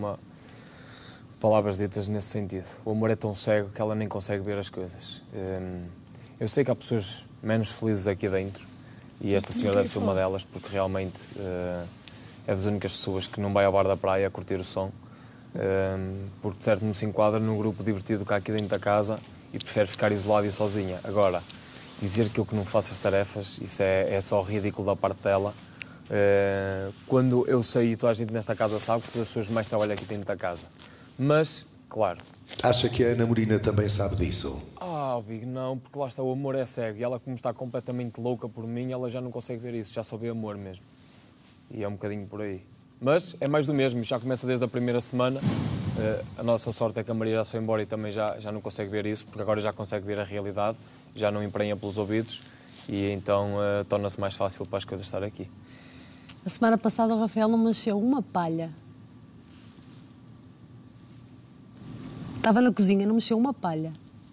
palavras ditas nesse sentido. O amor é tão cego que ela nem consegue ver as coisas. Eu sei que há pessoas menos felizes aqui dentro e esta senhora deve ser uma delas, porque realmente é das únicas pessoas que não vai ao bar da praia a curtir o som, porque de certo não se enquadra no grupo divertido que há aqui dentro da casa e prefere ficar isolada e sozinha. Agora, dizer que eu que não faço as tarefas, isso é só ridículo da parte dela. Quando eu sei, e toda a gente nesta casa sabe, que sou das pessoas que mais trabalham aqui dentro da casa. Mas, claro... Acha que a Ana Morina também sabe disso? Big, não, porque lá está, o amor é cego. E ela, como está completamente louca por mim, ela já não consegue ver isso, já só vê amor mesmo. E é um bocadinho por aí. Mas é mais do mesmo, já começa desde a primeira semana. A nossa sorte é que a Maria já se foi embora e também já não consegue ver isso, porque agora já consegue ver a realidade, já não emprenha pelos ouvidos e então torna-se mais fácil para as coisas estar aqui. A semana passada o Rafael não mexeu uma palha. Estava na cozinha, não mexeu uma palha.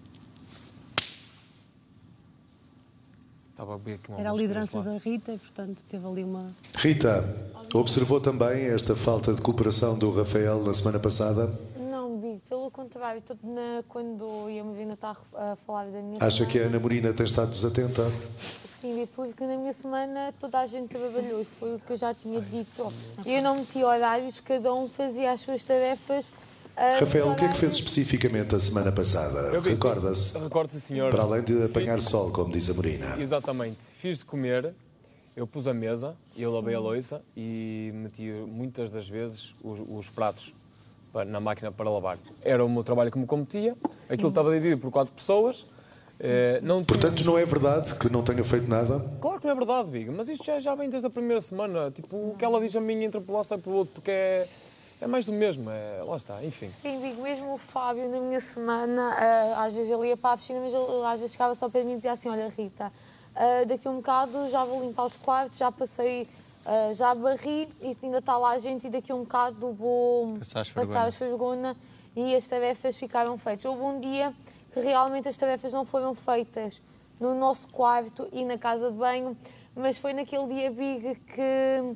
Era a liderança da Rita e, portanto, teve ali uma... Rita, observou também esta falta de cooperação do Rafael na semana passada? Não, Big, pelo contrário, quando ia me vir estar a falar da minha Acha semana... que a Ana Morina tem estado desatenta? Sim, Big, porque na minha semana toda a gente trabalhou e foi o que eu já tinha dito. Eu não meti horários, cada um fazia as suas tarefas. Rafael, o que é que fez especificamente a semana passada? Recorda-se? Recordo-se, senhor. Para além de apanhar sol, como diz a Morina. Exatamente. Fiz de comer, eu pus a mesa, eu lavei a louça e meti muitas das vezes os pratos na máquina para lavar. Era o meu trabalho que me competia, aquilo estava dividido por 4 pessoas. Portanto, não é verdade que não tenha feito nada? Claro que não é verdade, Big, mas isto já vem desde a primeira semana. Tipo, o que ela diz a mim entra por lá, sai por outro, porque é mais do mesmo, lá está, enfim. Sim, Big, mesmo o Fábio, na minha semana, às vezes ele ia para a piscina, mas ele às vezes chegava só para mim e dizia assim, olha, Rita, daqui a um bocado já vou limpar os quartos, já passei, já barri e ainda está lá a gente e daqui a um bocado vou passar a esfregona e as tarefas ficaram feitas. Houve um dia que realmente as tarefas não foram feitas no nosso quarto e na casa de banho, mas foi naquele dia, Big, que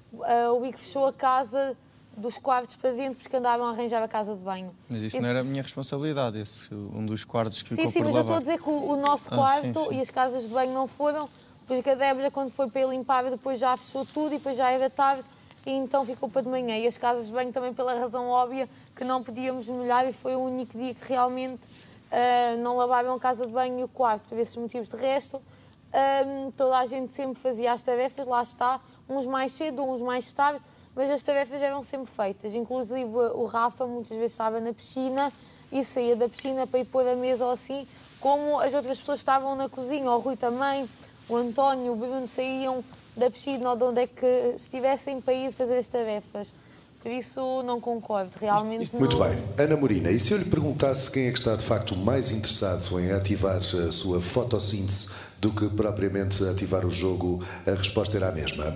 o Big fechou a casa dos quartos para dentro porque andavam a arranjar a casa de banho. Mas isso não era a minha responsabilidade, um dos quartos que ficou por Sim, mas lavar. eu estou a dizer que o nosso quarto e as casas de banho não foram, porque a Débora, quando foi para limpar, depois já fechou tudo e depois já era tarde e então ficou para de manhã. E as casas de banho também pela razão óbvia que não podíamos molhar e foi o único dia que realmente não lavaram a casa de banho e o quarto, por esses motivos. De resto, toda a gente sempre fazia as tarefas, lá está, uns mais cedo, uns mais tarde, mas as tarefas eram sempre feitas. Inclusive o Rafa muitas vezes estava na piscina e saía da piscina para ir pôr a mesa ou assim, como as outras pessoas estavam na cozinha, o Rui também, o António, o Bruno saíam da piscina ou de onde é que estivessem para ir fazer as tarefas. Por isso não concordo, realmente não... Muito bem. Ana Morina, e se eu lhe perguntasse quem é que está de facto mais interessado em ativar a sua fotossíntese do que propriamente ativar o jogo, a resposta era a mesma?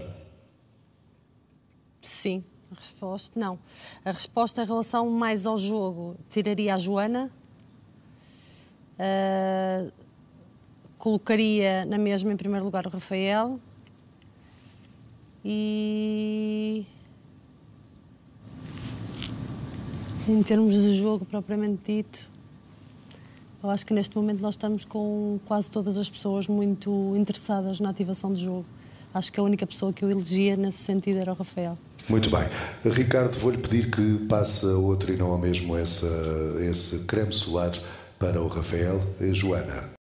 Sim, a resposta não. A resposta em relação mais ao jogo, tiraria a Joana, colocaria na mesma em primeiro lugar o Rafael e em termos de jogo propriamente dito, eu acho que neste momento nós estamos com quase todas as pessoas muito interessadas na ativação do jogo. Acho que a única pessoa que eu elegia nesse sentido era o Rafael. Muito bem. Ricardo, vou-lhe pedir que passe a outro e não ao mesmo esse creme solar para o Rafael. Joana.